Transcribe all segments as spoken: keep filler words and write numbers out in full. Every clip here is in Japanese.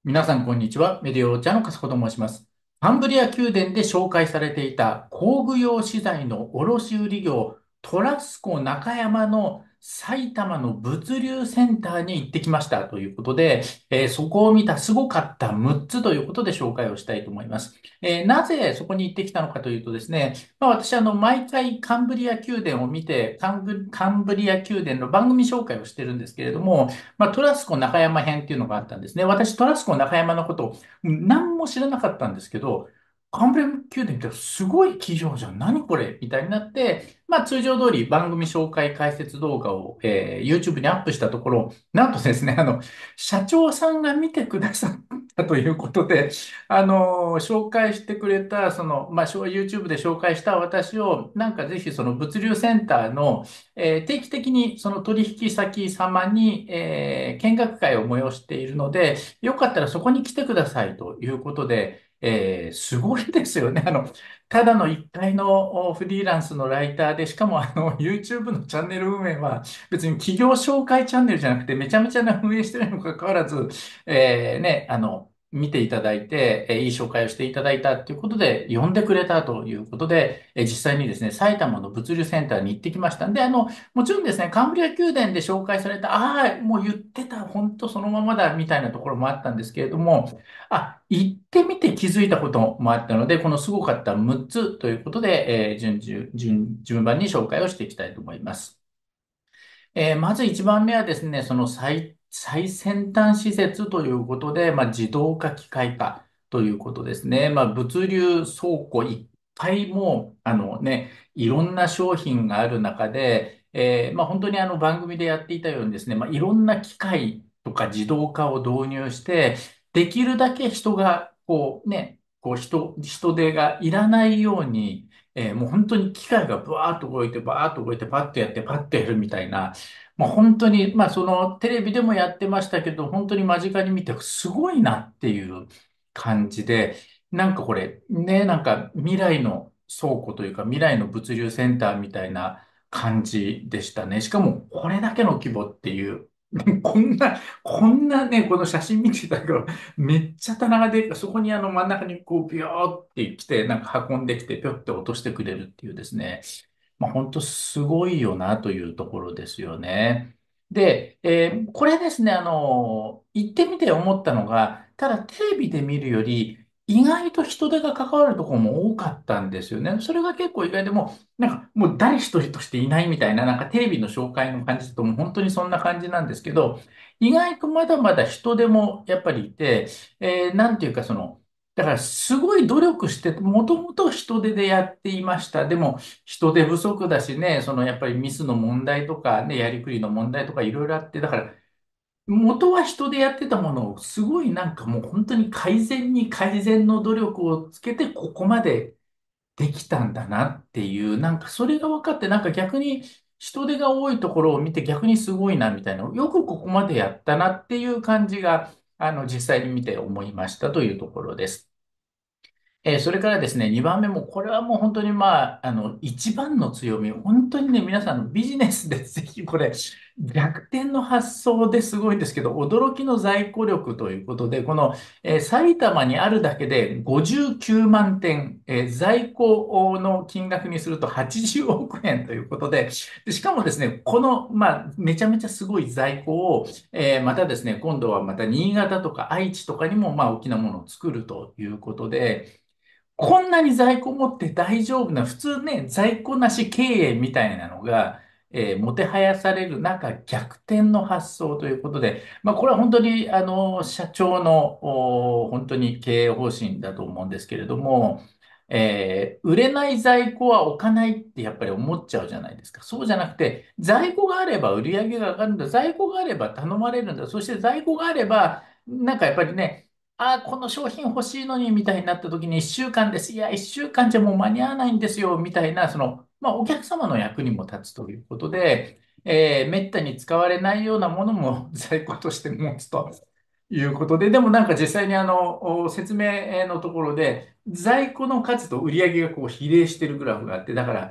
皆さん、こんにちは。メディオーチャの笠子と申します。カンブリア宮殿で紹介されていた工具用資材の卸売業、トラスコ中山の埼玉の物流センターに行ってきましたということで、えーそこを見たすごかったむっつということで紹介をしたいと思います。えーなぜそこに行ってきたのかというとですね、まあ、私、あの、毎回カンブリア宮殿を見て、カンブ、カンブリア宮殿の番組紹介をしてるんですけれども、まあ、トラスコ中山編っていうのがあったんですね。私、トラスコ中山のことを何も知らなかったんですけど、カンブリア宮殿ってすごい企業じゃん。何これみたいになって、まあ、通常通り番組紹介解説動画を、えー YouTube にアップしたところ、なんとですね、あの、社長さんが見てくださったということで、あの、紹介してくれた、その、まあ、YouTube で紹介した私を、なんかぜひその物流センターの、えー定期的にその取引先様に、えー見学会を催しているので、よかったらそこに来てくださいということで、えーすごいですよね。あの、ただの一回のおフリーランスのライターで、しかもあの、YouTube のチャンネル運営は別に企業紹介チャンネルじゃなくて、めちゃめちゃな運営してるにもかかわらず、えーね、あの、見ていただいて、えーいい紹介をしていただいたということで、呼んでくれたということで、えー実際にですね、埼玉の物流センターに行ってきました。で、あの、もちろんですね、カンブリア宮殿で紹介された、ああ、もう言ってた、本当そのままだ、みたいなところもあったんですけれども、あ、行ってみて気づいたこともあったので、このすごかったむっつということで、えー順々、順、順番に紹介をしていきたいと思います。えーまず一番目はですね、その最、最先端施設ということで、まあ、自動化、機械化ということですね。まあ、物流倉庫いっぱいもう、あのね、いろんな商品がある中で、えーまあ、本当にあの番組でやっていたようにですね、まあ、いろんな機械とか自動化を導入して、できるだけ人が、こうね、こう人、人手がいらないように、えーもう本当に機械がブワーッと動いて、バーッと動いて、パッとやって、パッとやるみたいな、まあ、本当に、まあ、そのテレビでもやってましたけど、本当に間近に見てすごいなっていう感じで、なんかこれ、ね、なんか未来の倉庫というか未来の物流センターみたいな感じでしたね。しかもこれだけの規模っていう、こんな、こんなね、この写真見てたけど、めっちゃ棚がでかい、そこにあの真ん中にこうビヨーって来て、なんか運んできて、ぴょって落としてくれるっていうですね。まあ、本当すごいよなというところですよね。で、えーこれですね、あの、行ってみて思ったのが、ただテレビで見るより、意外と人手が関わるところも多かったんですよね。それが結構意外でもう、なんかもう誰一人としていないみたいな、なんかテレビの紹介の感じだともう本当にそんな感じなんですけど、意外とまだまだ人手もやっぱりいて、えーなんていうかその、だからすごい努力して、もともと人手でやっていました。でも、人手不足だしね、そのやっぱりミスの問題とかね、やりくりの問題とかいろいろあって、だから元は人でやってたものをすごいなんかもう本当に改善に改善の努力をつけてここまでできたんだなっていう、なんかそれが分かって、なんか逆に人手が多いところを見て逆にすごいなみたいな、よくここまでやったなっていう感じが、あの、実際に見て思いましたというところです。えーそれからですね、にばんめも、これはもう本当にまあ、あの、一番の強み、本当にね、皆さんのビジネスでぜひこれ、逆転の発想ですごいんですけど、驚きの在庫力ということで、この、えー埼玉にあるだけでごじゅうきゅうまん点、えー在庫の金額にするとはちじゅうおく円ということで、でしかもですね、この、まあ、めちゃめちゃすごい在庫を、えーまたですね、今度はまた新潟とか愛知とかにも、まあ、大きなものを作るということで、こんなに在庫持って大丈夫な、普通ね、在庫なし経営みたいなのが、えーもてはやされる中、逆転の発想ということで、まあ、これは本当に、あの、社長の、お本当に経営方針だと思うんですけれども、えー売れない在庫は置かないってやっぱり思っちゃうじゃないですか。そうじゃなくて、在庫があれば売り上げが上がるんだ。在庫があれば頼まれるんだ。そして在庫があれば、なんかやっぱりね、ああ、この商品欲しいのに、みたいになった時にいっしゅうかんです。いや、いっしゅうかんじゃもう間に合わないんですよ、みたいな、その、まあ、お客様の役にも立つということで、えー、めったに使われないようなものも在庫として持つということで、でもなんか実際にあの、お説明のところで、在庫の数と売り上げがこう比例してるグラフがあって、だから、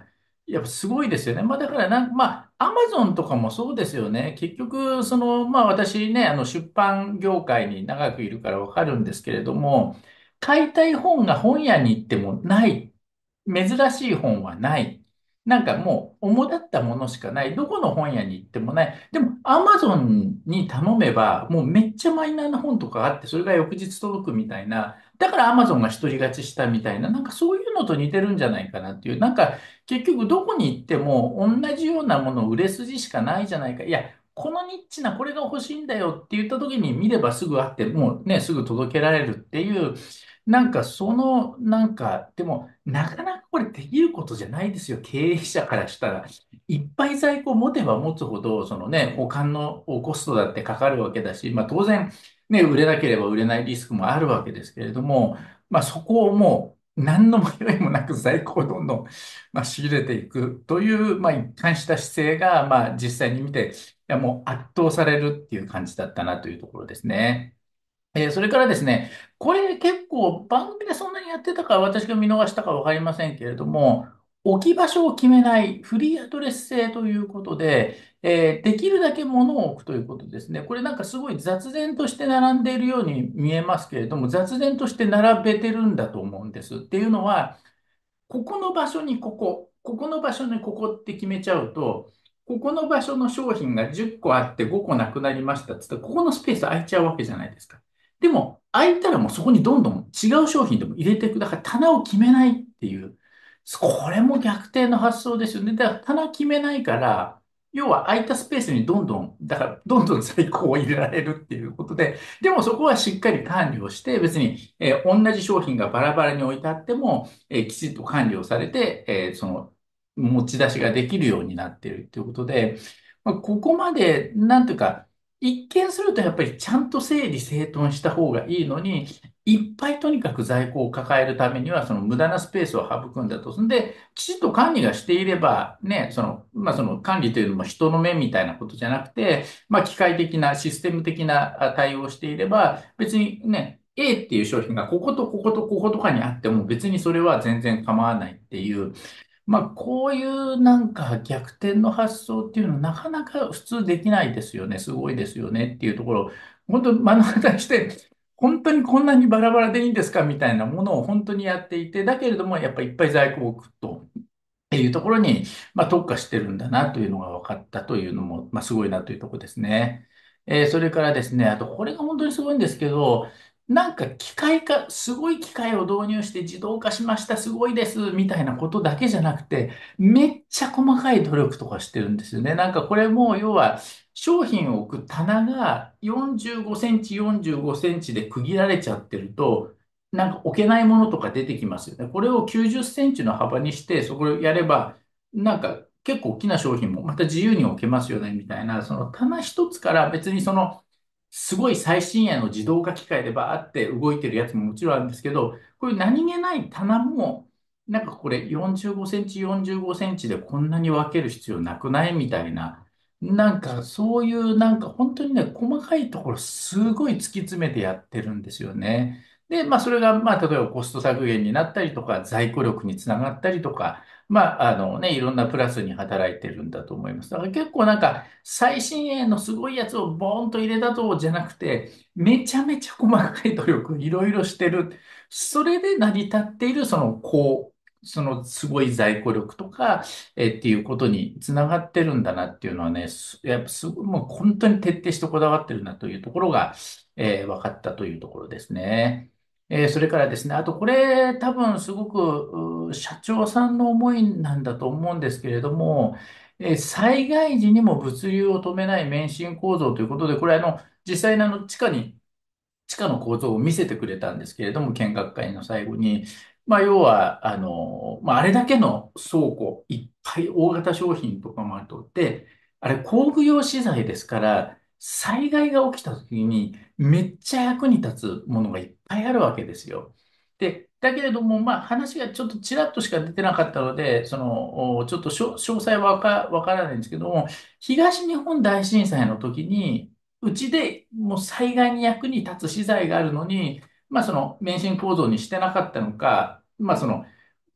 やっぱすごいですよね。まあだからなん、まあ、アマゾンとかもそうですよね。結局、その、まあ私ね、あの出版業界に長くいるからわかるんですけれども、買いたい本が本屋に行ってもない。珍しい本はない。なんかもう、主だったものしかない。どこの本屋に行ってもない。でも、アマゾンに頼めば、もうめっちゃマイナーな本とかあって、それが翌日届くみたいな。だからアマゾンが独り勝ちしたみたいな、なんかそういうのと似てるんじゃないかなっていう。なんか、結局どこに行っても同じようなもの売れ筋しかないじゃないか。いや、このニッチなこれが欲しいんだよって言った時に見ればすぐあって、もうね、すぐ届けられるっていう、なんかその、なんか、でも、なかなかこれできることじゃないですよ。経営者からしたら。いっぱい在庫を持てば持つほど、そのね、保管のコストだってかかるわけだし、まあ当然、ね、売れなければ売れないリスクもあるわけですけれども、まあそこをもう、何の迷いもなく在庫をどんどん、まあ、仕入れていくという、まあ、一貫した姿勢が、まあ、実際に見て、いや、もう圧倒されるっていう感じだったなというところですね。えーそれからですね、これ結構番組でそんなにやってたか私が見逃したかわかりませんけれども、置き場所を決めないフリーアドレス制ということで、えーできるだけ物を置くということですね。これなんかすごい雑然として並んでいるように見えますけれども、雑然として並べてるんだと思うんです。っていうのは、ここの場所にここ、ここの場所にここって決めちゃうと、ここの場所の商品がじゅっこあってごこなくなりましたって言ったら、ここのスペース空いちゃうわけじゃないですか。でも、空いたらもうそこにどんどん違う商品でも入れていく。だから棚を決めないっていう。これも逆転の発想ですよね。だから棚決めないから、要は空いたスペースにどんどん、だからどんどん在庫を入れられるっていうことで、でもそこはしっかり管理をして、別に、えー同じ商品がバラバラに置いてあっても、えーきちっと管理をされて、えーその持ち出しができるようになっているということで、まあ、ここまで、なんていうか、一見するとやっぱりちゃんと整理整頓した方がいいのに、いっぱいとにかく在庫を抱えるためには、その無駄なスペースを省くんだと。そんで、きちっと管理がしていれば、ね、その、まあ、その管理というのも人の目みたいなことじゃなくて、まあ、機械的なシステム的なあ対応をしていれば、別にね、A っていう商品がこことこことこことかにあっても別にそれは全然構わないっていう、まあ、こういうなんか逆転の発想っていうのはなかなか普通できないですよね。すごいですよねっていうところ、本当目の当たりにして、本当にこんなにバラバラでいいんですかみたいなものを本当にやっていて、だけれどもやっぱりいっぱい在庫を置くと。っていうところに、まあ、特化してるんだなというのが分かったというのも、まあ、すごいなというところですね。えーそれからですね、あと、これが本当にすごいんですけど、なんか機械化、すごい機械を導入して自動化しました、すごいです、みたいなことだけじゃなくて、めっちゃ細かい努力とかしてるんですよね。なんかこれも、要は、商品を置く棚がよんじゅうごセンチ、よんじゅうごセンチで区切られちゃってると、なんか置けないものとか出てきますよね。これをきゅうじゅっセンチの幅にして、そこをやれば、なんか結構大きな商品もまた自由に置けますよね、みたいな、その棚一つから別にその、すごい最新鋭の自動化機械でバーって動いてるやつももちろんあるんですけど、こういう何気ない棚も、なんかこれよんじゅうごセンチ、よんじゅうごセンチでこんなに分ける必要なくないみたいな、なんかそういうなんか本当にね、細かいところすごい突き詰めてやってるんですよね。で、まあ、それが、まあ、例えばコスト削減になったりとか、在庫力につながったりとか、まあ、あのね、いろんなプラスに働いてるんだと思います。だから結構なんか、最新鋭のすごいやつをボーンと入れたとじゃなくて、めちゃめちゃ細かい努力、いろいろしてる。それで成り立っている、その、こう、そのすごい在庫力とか、えっていうことにつながってるんだなっていうのはね、すやっぱすごい、もう本当に徹底してこだわってるなというところが、えー分かったというところですね。えーそれからですね、あとこれ多分すごくう社長さんの思いなんだと思うんですけれども、えー災害時にも物流を止めない免震構造ということで、これあの実際にあの地下に地下の構造を見せてくれたんですけれども、見学会の最後に、まあ、要は、あの、まあ、あれだけの倉庫、いっぱい大型商品とかもあるとって、あれ工具用資材ですから、災害が起きた時にめっちゃ役に立つものがいっぱいあるわけですよ。で、だけれども、まあ、話がちょっとちらっとしか出てなかったので、その、おちょっと詳詳細はわか、わからないんですけども、東日本大震災の時に、うちでもう災害に役に立つ資材があるのに、まあその免震構造にしてなかったのか、まあその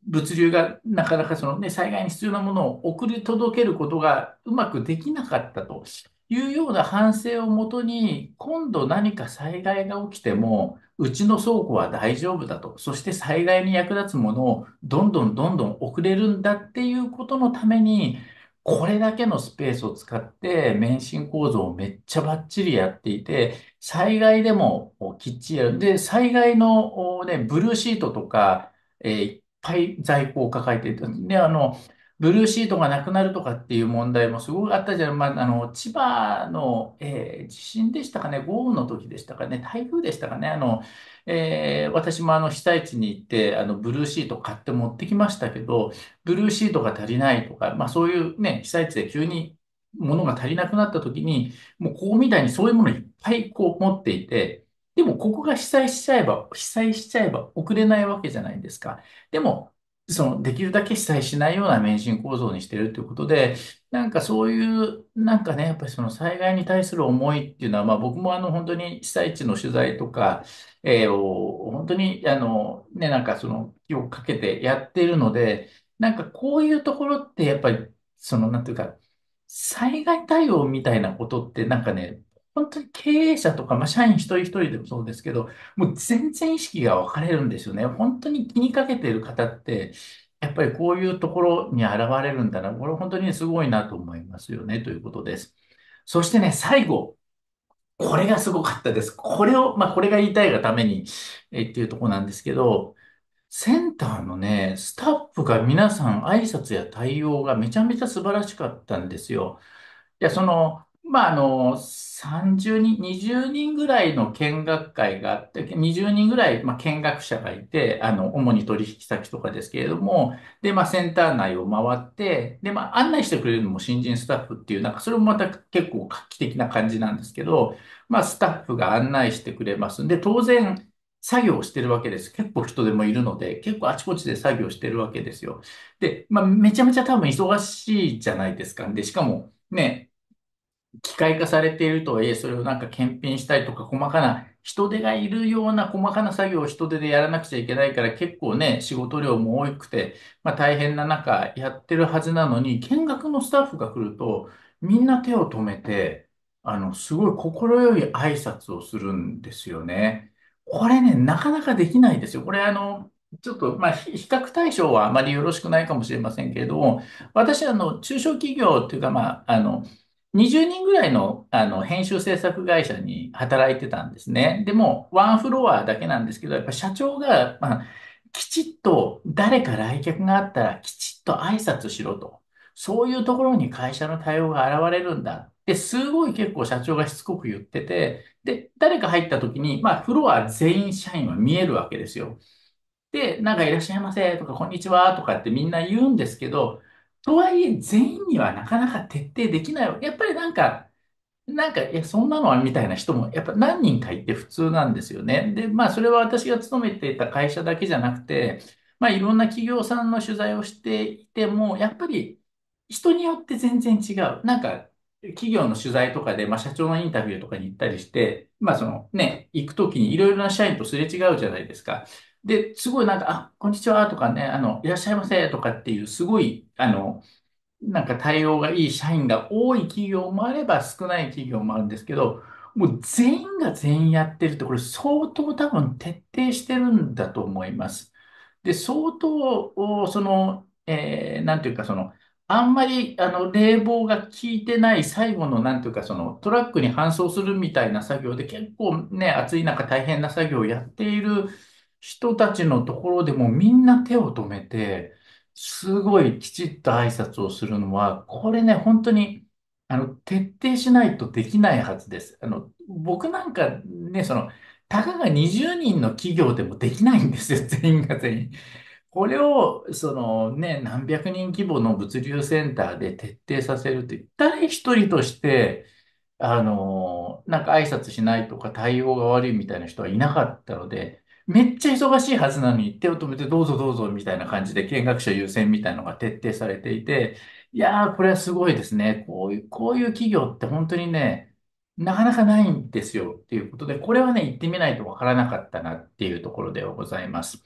物流がなかなかそのね、災害に必要なものを送り届けることがうまくできなかったというような反省をもとに、今度何か災害が起きても、うちの倉庫は大丈夫だと。そして災害に役立つものをどんどんどんどん送れるんだっていうことのために、これだけのスペースを使って免震構造をめっちゃバッチリやっていて、災害でもきっちりやる。で、災害のおね、ブルーシートとか、えーぱい在庫を抱えていて、で、あの、ブルーシートがなくなるとかっていう問題もすごくあったじゃん。まあ、あの、千葉の、えー地震でしたかね、豪雨の時でしたかね、台風でしたかね、あの、えー私もあの被災地に行って、あの、ブルーシート買って持ってきましたけど、ブルーシートが足りないとか、まあそういうね、被災地で急に物が足りなくなった時に、もうここみたいにそういうものいっぱいこう持っていて、でもここが被災しちゃえば、被災しちゃえば送れないわけじゃないですか。でも、その、できるだけ被災しないような免震構造にしてるということで、なんかそういう、なんかね、やっぱりその災害に対する思いっていうのは、まあ僕もあの本当に被災地の取材とか、えーを本当にあのね、なんかその気をかけてやっているので、なんかこういうところってやっぱり、その、なんていうか、災害対応みたいなことってなんかね、本当に経営者とか、まあ、社員一人一人でもそうですけど、もう全然意識が分かれるんですよね。本当に気にかけている方って、やっぱりこういうところに現れるんだな。これ本当にすごいなと思いますよね、ということです。そしてね、最後、これがすごかったです。これを、まあ、これが言いたいがために、えっていうところなんですけど、センターのね、スタッフが皆さん挨拶や対応がめちゃめちゃ素晴らしかったんですよ。いや、その、まあ、あの、さんじゅうにん、にじゅうにんぐらいの見学会があって、にじゅうにんぐらい、まあ、見学者がいて、あの、主に取引先とかですけれども、で、まあ、センター内を回って、で、まあ、案内してくれるのも新人スタッフっていう、なんか、それもまた結構画期的な感じなんですけど、まあ、スタッフが案内してくれますんで、当然、作業をしてるわけです。結構人でもいるので、結構あちこちで作業してるわけですよ。で、まあ、めちゃめちゃ多分忙しいじゃないですか。で、しかも、ね、機械化されているとはいえ、それをなんか検品したりとか、細かな人手がいるような細かな作業を人手でやらなくちゃいけないから、結構ね、仕事量も多くて、まあ大変な中やってるはずなのに、見学のスタッフが来ると、みんな手を止めて、あの、すごい心よい挨拶をするんですよね。これね、なかなかできないですよ。これあの、ちょっと、まあ、ひ比較対象はあまりよろしくないかもしれませんけれども、私はあの、中小企業っていうか、まあ、あの、にじゅうにんぐらいの、あの編集制作会社に働いてたんですね。でも、ワンフロアだけなんですけど、やっぱ社長が、まあ、きちっと誰か来客があったらきちっと挨拶しろと。そういうところに会社の対応が現れるんだって、すごい結構社長がしつこく言ってて、で、誰か入った時に、まあ、フロア全員社員は見えるわけですよ。で、なんかいらっしゃいませとか、こんにちはとかってみんな言うんですけど、とはいえ全員にはなかなか徹底できないわ。やっぱりなんか、なんか、え、そんなのはみたいな人も、やっぱ何人かいて普通なんですよね。で、まあ、それは私が勤めていた会社だけじゃなくて、まあ、いろんな企業さんの取材をしていても、やっぱり人によって全然違う。なんか、企業の取材とかで、まあ、社長のインタビューとかに行ったりして、まあ、そのね、行くときにいろいろな社員とすれ違うじゃないですか。で、すごいなんか、あ、こんにちはとかね、あの、いらっしゃいませとかっていう、すごい、あの、なんか対応がいい社員が多い企業もあれば少ない企業もあるんですけど、もう全員が全員やってるって、これ相当多分徹底してるんだと思います。で、相当、おその、えーなんていうか、その、あんまり、あの、冷房が効いてない最後の、なんていうか、その、トラックに搬送するみたいな作業で結構ね、暑い中大変な作業をやっている人たちのところでもみんな手を止めて、すごいきちっと挨拶をするのは、これね、本当に、あの、徹底しないとできないはずです。あの、僕なんかね、その、たかがにじゅうにんの企業でもできないんですよ、全員が全員。これを、そのね、何百人規模の物流センターで徹底させるって、誰一人として、あの、なんか挨拶しないとか対応が悪いみたいな人はいなかったので、めっちゃ忙しいはずなのに手を止めてどうぞどうぞみたいな感じで見学者優先みたいなのが徹底されていて、いやー、これはすごいですね。こういう、こういう企業って本当にね、なかなかないんですよっていうことで、これはね、行ってみないとわからなかったなっていうところではございます。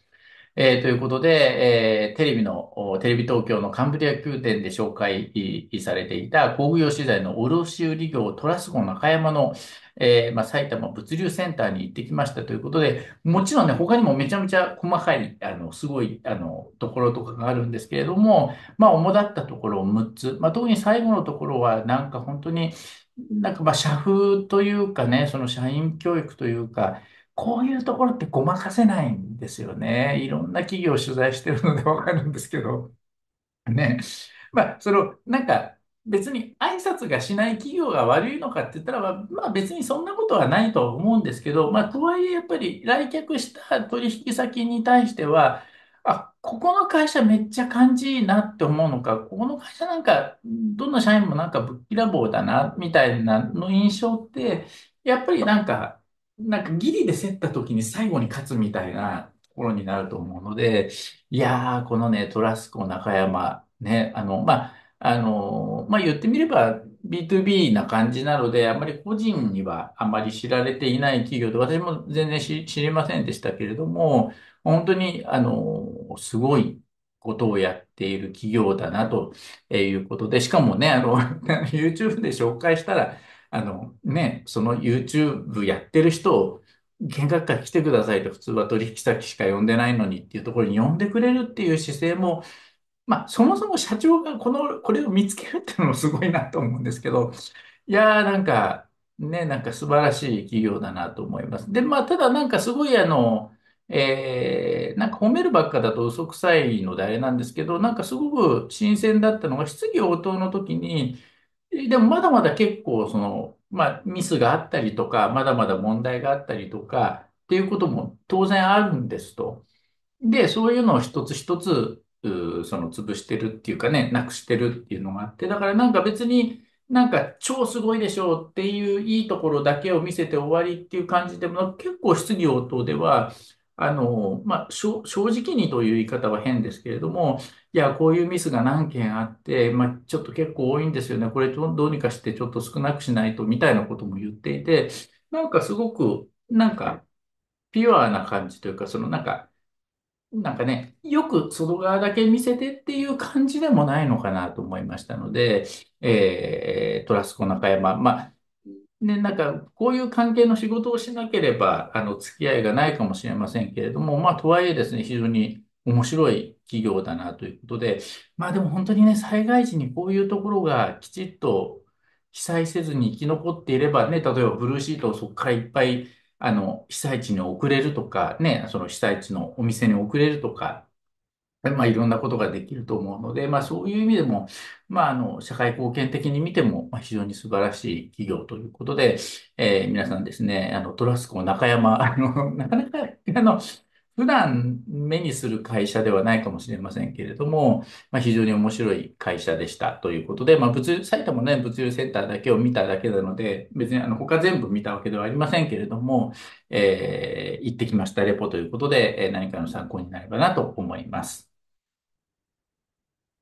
えーということで、えーテレビの、おテレビ東京のカンブリア宮殿で紹介いされていた工業資材の卸売業トラスコ中山の、えーまあ、埼玉物流センターに行ってきましたということで、もちろんね、他にもめちゃめちゃ細かい、あの、すごい、あの、ところとかがあるんですけれども、まあ、主だったところをむっつ、まあ、特に最後のところは、なんか本当に、なんかまあ、社風というかね、その社員教育というか、こういうところってごまかせないんですよね。いろんな企業を取材してるのでわかるんですけど。ね。まあ、その、なんか、別に挨拶がしない企業が悪いのかって言ったら、まあ、まあ別にそんなことはないと思うんですけど、まあ、とはいえ、やっぱり来客した取引先に対しては、あ、ここの会社めっちゃ感じいいなって思うのか、ここの会社なんか、どんな社員もなんかぶっきらぼうだな、みたいなの印象って、やっぱりなんか、なんかギリで競った時に最後に勝つみたいなところになると思うので、いやー、このね、トラスコ中山、ね、あの、まあ、あの、まあ、言ってみれば ビーツービー な感じなので、あまり個人にはあまり知られていない企業で、私も全然知知りませんでしたけれども、本当に、あの、すごいことをやっている企業だなということで、しかもね、あの、YouTube で紹介したら、あの、ね、その YouTube やってる人を見学会来てくださいと普通は取引先しか呼んでないのにっていうところに呼んでくれるっていう姿勢も、まあ、そもそも社長がこの、これを見つけるっていうのもすごいなと思うんですけど、いやーなんか、ね、なんか素晴らしい企業だなと思います。で、まあ、ただなんかすごいあの、えー、なんか褒めるばっかだと嘘くさいのであれなんですけど、なんかすごく新鮮だったのが、質疑応答の時に、でもまだまだ結構その、まあ、ミスがあったりとか、まだまだ問題があったりとか、っていうことも当然あるんですと。で、そういうのを一つ一つ、うーその潰してるっていうかね、なくしてるっていうのがあって、だからなんか別になんか超すごいでしょうっていういいところだけを見せて終わりっていう感じでも、結構質疑応答では、あの、まあ、しょ正直にという言い方は変ですけれども、いや、こういうミスが何件あって、まあ、ちょっと結構多いんですよね。これどどうにかしてちょっと少なくしないとみたいなことも言っていて、なんかすごく、なんか、ピュアな感じというか、そのなんか、なんかね、よく外側だけ見せてっていう感じでもないのかなと思いましたので、えー、トラスコ中山、まあ、ね、なんか、こういう関係の仕事をしなければ、あの、付き合いがないかもしれませんけれども、まあ、とはいえですね、非常に面白い企業だなということで、まあ、でも本当にね、災害時にこういうところがきちっと被災せずに生き残っていればね、例えばブルーシートをそこからいっぱい、あの、被災地に送れるとか、ね、その被災地のお店に送れるとか、まあ、いろんなことができると思うので、まあ、そういう意味でも、まあ、あの、社会貢献的に見ても、まあ、非常に素晴らしい企業ということで、えー皆さんですね、あの、トラスコ中山、あの、なかなか、あの、普段目にする会社ではないかもしれませんけれども、まあ、非常に面白い会社でしたということで、まあ、物流、埼玉のね、物流センターだけを見ただけなので、別にあの、他全部見たわけではありませんけれども、えー行ってきましたレポということで、えー何かの参考になればなと思います。